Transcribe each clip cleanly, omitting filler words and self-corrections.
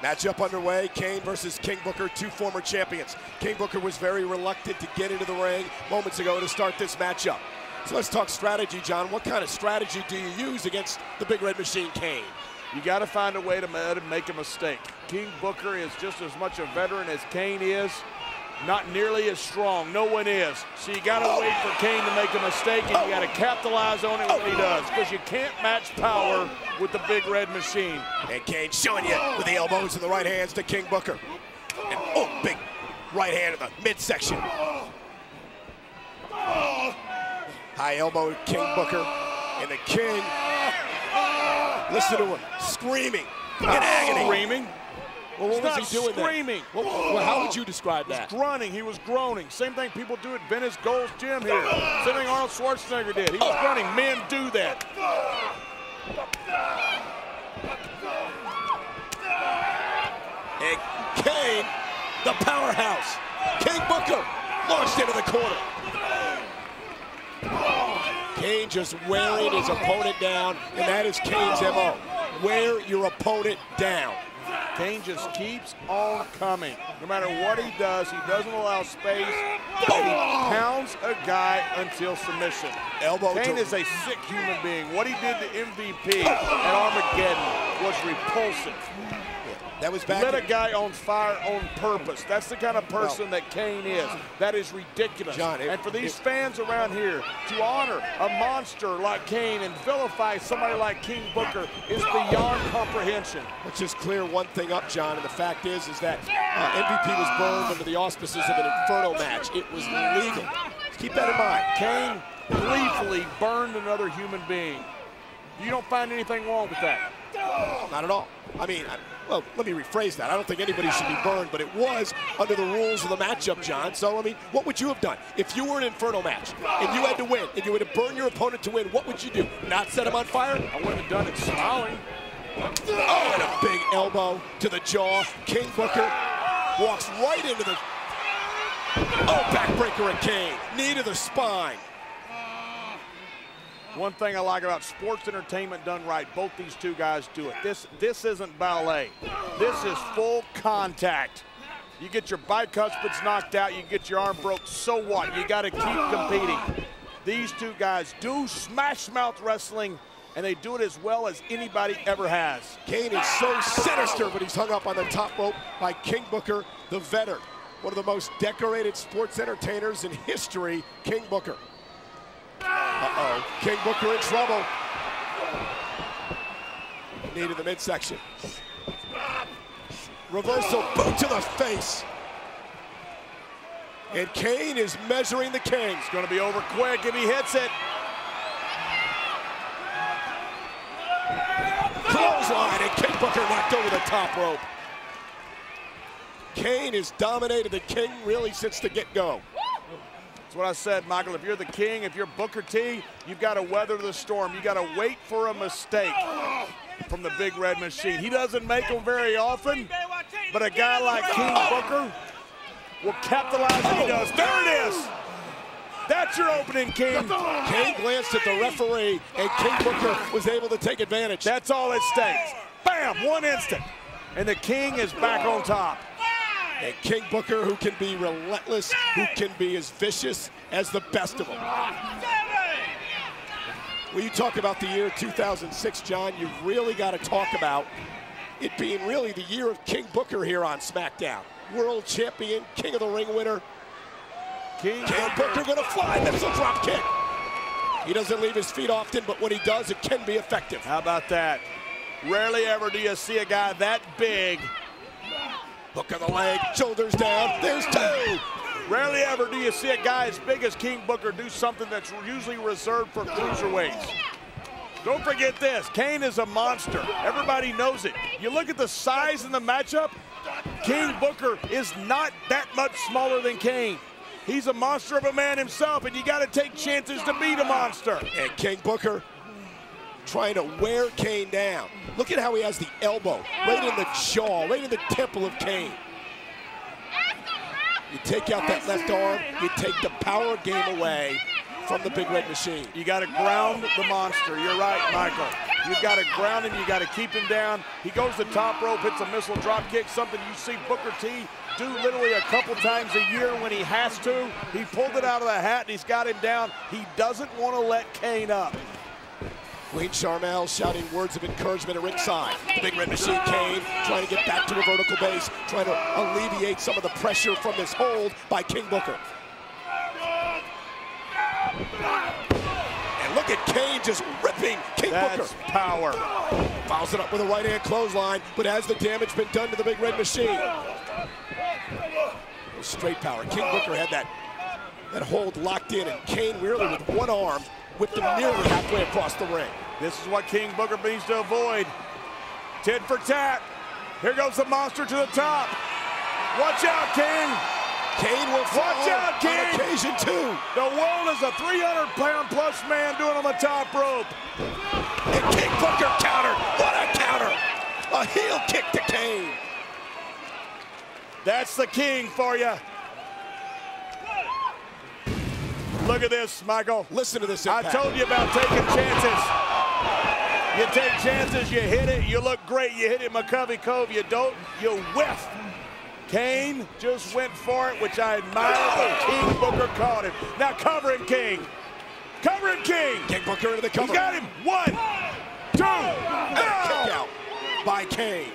Matchup underway, Kane versus King Booker, two former champions. King Booker was very reluctant to get into the ring moments ago to start this matchup. So let's talk strategy, John. What kind of strategy do you use against the Big Red Machine, Kane? You got to find a way to let him make a mistake. King Booker is just as much a veteran as Kane is. Not nearly as strong. No one is. So you got to wait for Kane to make a mistake, and you got to capitalize on it when he does, because you can't match power with the Big Red Machine. And Kane showing you with the elbows and the right hands to King Booker. And big right hand in the midsection. High elbow to King Booker, and the King, listen to him, screaming in agony. Screaming? Well, what was he doing screaming. Well, how would you describe that? He was grunting. He was groaning. Same thing people do at Venice Gold's gym here. Same thing Arnold Schwarzenegger did. He was grunting. Men do that. And Kane, the powerhouse. King Booker launched into the corner. Kane just wearing his opponent down, and that is Kane's MO. Wear your opponent down. Kane just keeps on coming. No matter what he does, he doesn't allow space. He pounds a guy until submission. Kane is a sick human being. What he did to MVP at Armageddon was repulsive. That was back. Lit a guy on fire on purpose. That's the kind of person that Kane is. That is ridiculous. John, and for these fans around here to honor a monster like Kane and vilify somebody like King Booker is beyond comprehension. Let's just clear one thing up, John, and the fact is that MVP was burned under the auspices of an Inferno match. It was legal. Keep that in mind. Kane gleefully burned another human being. You don't find anything wrong with that? Not at all. I mean, well, let me rephrase that. I don't think anybody should be burned, but it was under the rules of the matchup, John. So, I mean, what would you have done? If you were in an Inferno match and you had to win and you had to burn your opponent to win, what would you do? Not set him on fire? I wouldn't have done it smiling. Oh, and a big elbow to the jaw. King Booker walks right into the... Oh, backbreaker of Kane. Knee to the spine. One thing I like about sports entertainment done right, both these two guys do it. This isn't ballet. This is full contact. You get your bicuspids knocked out, you get your arm broke, so what? You got to keep competing. These two guys do smash mouth wrestling, and they do it as well as anybody ever has. Kane is so sinister, but he's hung up on the top rope by King Booker, the veteran. One of the most decorated sports entertainers in history, King Booker. Uh-oh, King Booker in trouble. Knee to the midsection. Reversal, boot to the face. And Kane is measuring the King. It's gonna be over quick if he hits it. Clothesline, and King Booker knocked over the top rope. Kane has dominated the King really since the get-go. That's what I said, Michael. If you're the King, if you're Booker T, you've got to weather the storm. You got to wait for a mistake from the Big Red Machine. He doesn't make them very often, but a guy like King Booker will capitalize when he does. There it is. That's your opening, King. Kane glanced at the referee, and King Booker was able to take advantage. That's all it takes. Bam, 1 instant. And the King is back on top. And King Booker, who can be relentless, who can be as vicious as the best of them. When you talk about the year 2006, John, you've really got to talk about it being really the year of King Booker here on SmackDown. World champion, King of the Ring winner. King Booker gonna fly, missile drop kick. He doesn't leave his feet often, but when he does, it can be effective. How about that? Rarely ever do you see a guy that big. Hook of the leg, shoulders down, there's two. Rarely ever do you see a guy as big as King Booker do something that's usually reserved for cruiserweights. Don't forget this, Kane is a monster. Everybody knows it. You look at the size in the matchup, King Booker is not that much smaller than Kane. He's a monster of a man himself, and you got to take chances to beat a monster. And King Booker trying to wear Kane down. Look at how he has the elbow right in the jaw, right in the temple of Kane. You take out that left arm, you take the power game away from the Big Red Machine. You got to ground the monster. You're right, Michael. You've got to ground him. You got to keep him down. He goes to the top rope, hits a missile drop kick, something you see Booker T do literally a couple times a year when he has to. He pulled it out of the hat, and he's got him down. He doesn't want to let Kane up. Queen Sharmell shouting words of encouragement at ringside. The Big Red Machine, Kane, trying to get back to a vertical base, trying to alleviate some of the pressure from this hold by King Booker. And look at Kane just ripping King Booker. That's power. Fouls it up with a right-hand clothesline, but has the damage been done to the Big Red Machine? Straight power. King Booker had that hold locked in, and Kane really with one arm whipped him nearly halfway across the ring. This is what King Booker needs to avoid. Tit for tat. Here goes the monster to the top. Watch out, King. Kane will fall Watch out, King. on occasion too. The world is a 300-pound-plus man doing on the top rope. And King Booker countered. What a counter. A heel kick to Kane. That's the King for you. Look at this, Michael. Listen to this impact. I told you about taking chances. You take chances, you hit it, you look great. You hit it McCovey Cove, you don't, you whiff. Kane just went for it, which I admire, but King Booker caught him. Now cover him, King. Cover him, King. King Booker into the cover. He's got him. 1, 2. And a kick out by Kane.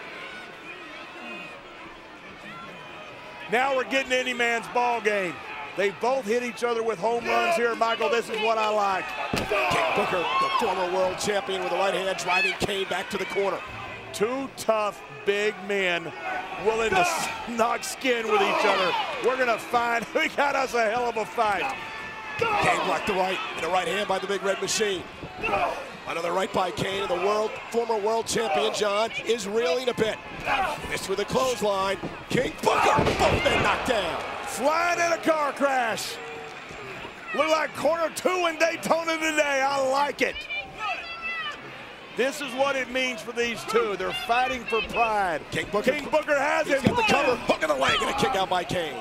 Now we're getting any man's ball game. They both hit each other with home runs here, Michael. This is what I like. King Booker, the former world champion, with the right hand, driving Kane back to the corner. Two tough, big men willing to knock skin with each other. We're going to find, we got us a hell of a fight. Kane blocked the right, and a right hand by the Big Red Machine. Another right by Kane, and the former world champion, John, is reeling a bit. Missed with a clothesline. King Booker, both men knocked down. Flying in a car crash. Look like corner 2 in Daytona today. I like it. This is what it means for these two. They're fighting for pride. King Booker has him. it. He's got the cover, hook of the leg, and a kick out by Kane.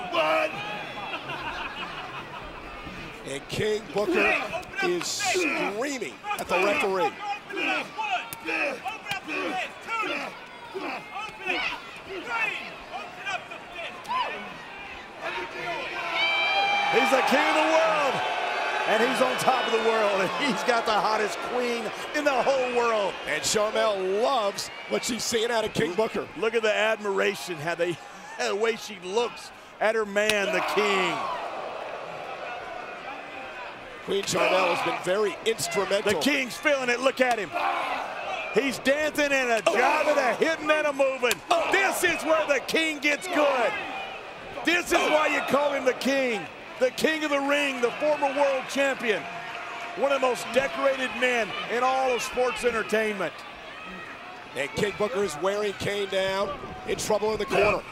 And King Booker is screaming at the referee. He's the king of the world, and he's on top of the world, and he's got the hottest queen in the whole world. And Sharmell loves what she's seeing out of King Booker. Look at the admiration, how the way she looks at her man, the king. Queen Sharmell has been very instrumental. The King's feeling it. Look at him. He's dancing and a jiving, a hitting and a moving. This is where the King gets good. This is why you call him the King of the ring, the former world champion. One of the most decorated men in all of sports entertainment. And King Booker is wearing Kane down, in trouble in the corner.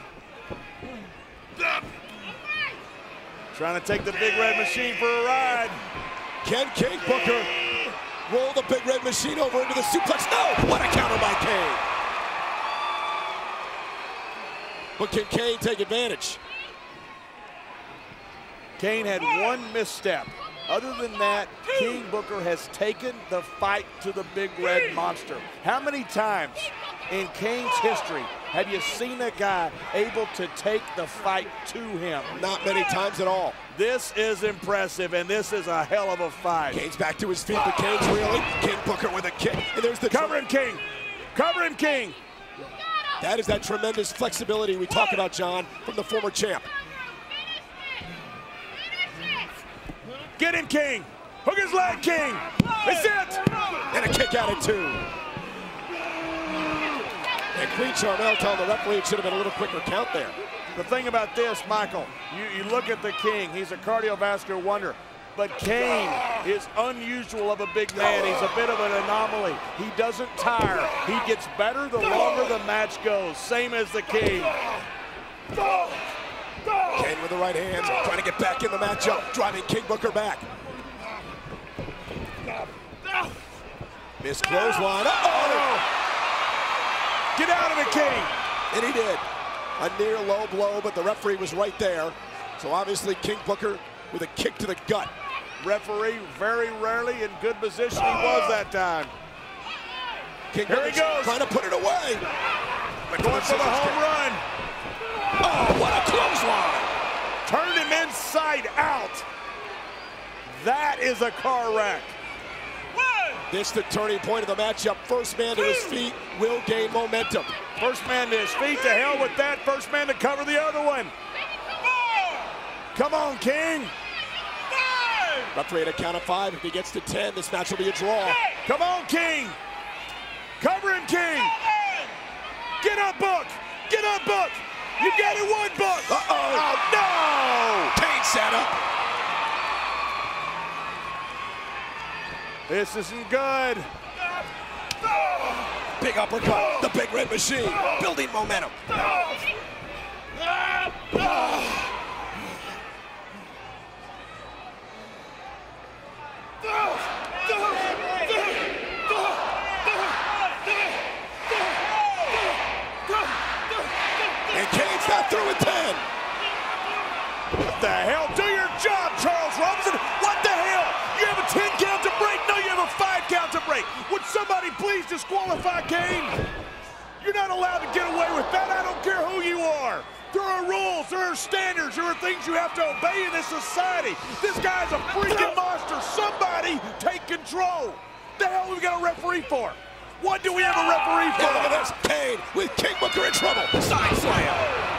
Trying to take the Big Red Machine for a ride. Can King Booker roll the Big Red Machine over into the suplex? No! What a counter by Kane. But can Kane take advantage? Kane had one misstep. Other than that, King Booker has taken the fight to the Big Red Monster. How many times in Kane's history have you seen a guy able to take the fight to him? Not many times at all. This is impressive, and this is a hell of a fight. Kane's back to his feet, but Kane's reeling. King Booker with a kick, and there's the... Cover him, King. Cover him, King. That is that tremendous flexibility we talk about, John, from the former champ. Get him, King. Hook his leg, King. That's it. And a kick out at 2. And Queen Sharmell telling the referee it should have been a little quicker count there. The thing about this, Michael, you look at the King. He's a cardiovascular wonder. But Kane is unusual of a big man. He's a bit of an anomaly. He doesn't tire. He gets better the longer the match goes. Same as the King. Kane with the right hand, trying to get back in the matchup, driving King Booker back. Missed clothesline. Get out of it, King. And he did. A near low blow, but the referee was right there. So obviously King Booker with a kick to the gut. Referee very rarely in good position. He was that time. King Here he goes. Trying to put it away. Going for the home run. Oh, what a clothesline. Turned him inside out. That is a car wreck. This is the turning point of the matchup. First man to his feet will gain momentum. First man to his feet, to hell with that. First man to cover the other one. Come on, King. Referee at a count of 5. If he gets to 10, this match will be a draw. Come on, King. Cover him, King. Get up, Book. Get up, Book. You got it, one, Book. Uh-oh. Oh, no. Kane set up. This isn't good. Big uppercut. The Big Red Machine. Building momentum. And Kane's not through with 10. What the hell? Do your job, Charles Robinson. What the hell? You have a 10 count to break? No, you have a 5 count to break. Would somebody please disqualify Kane? You're not allowed to get away with that. I don't care who you are. There are rules, there are standards, there are things you have to obey in this society. This guy's a freaking monster. Somebody take control. The hell we got a referee for? What do we have a referee for? Look at this. Kane with King Booker in trouble. Side slam.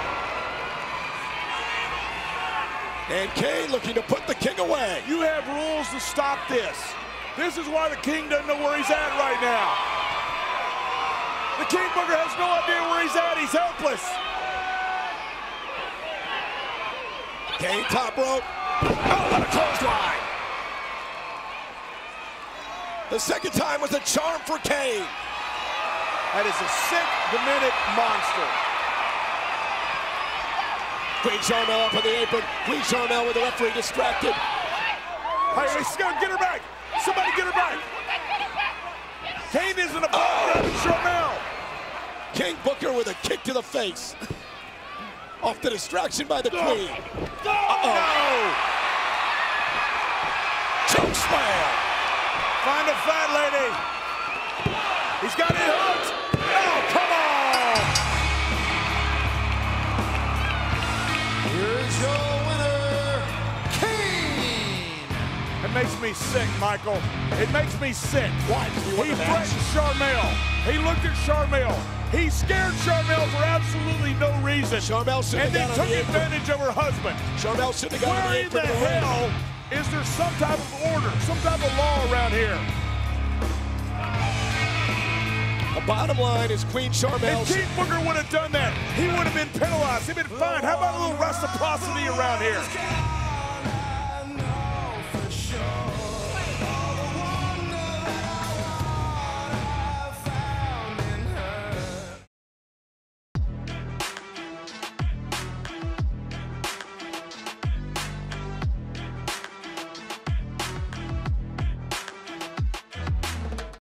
And Kane looking to put the King away. You have rules to stop this. This is why the King doesn't know where he's at right now. The King Booker has no idea where he's at. He's helpless. Kane top rope. Oh, what a clothesline. The second time was a charm for Kane. That is a sick, demented monster. Queen Sharmell up on the apron. Queen Sharmell with the referee distracted. Hey, he's gonna get her back. Somebody get her back. Kane isn't a ball Sharmell. King Booker with a kick to the face. Off the distraction by the Queen. No! Choke slam. Find a fat lady. He's got it hooked. Oh, come on! Here's your winner, Kane. It makes me sick, Michael. It makes me sick. Why? He threatened Sharmell. He looked at Sharmell. He scared Sharmell for absolutely no reason. Sharmell should and have then got took on the apron. advantage of her husband. Sharmell should have got on Where the in apron. the hell is there some type of order, some type of law around here? The bottom line is Queen Sharmell. If King Booker would have done that, he would have been penalized. He'd been fined. How about a little reciprocity around here?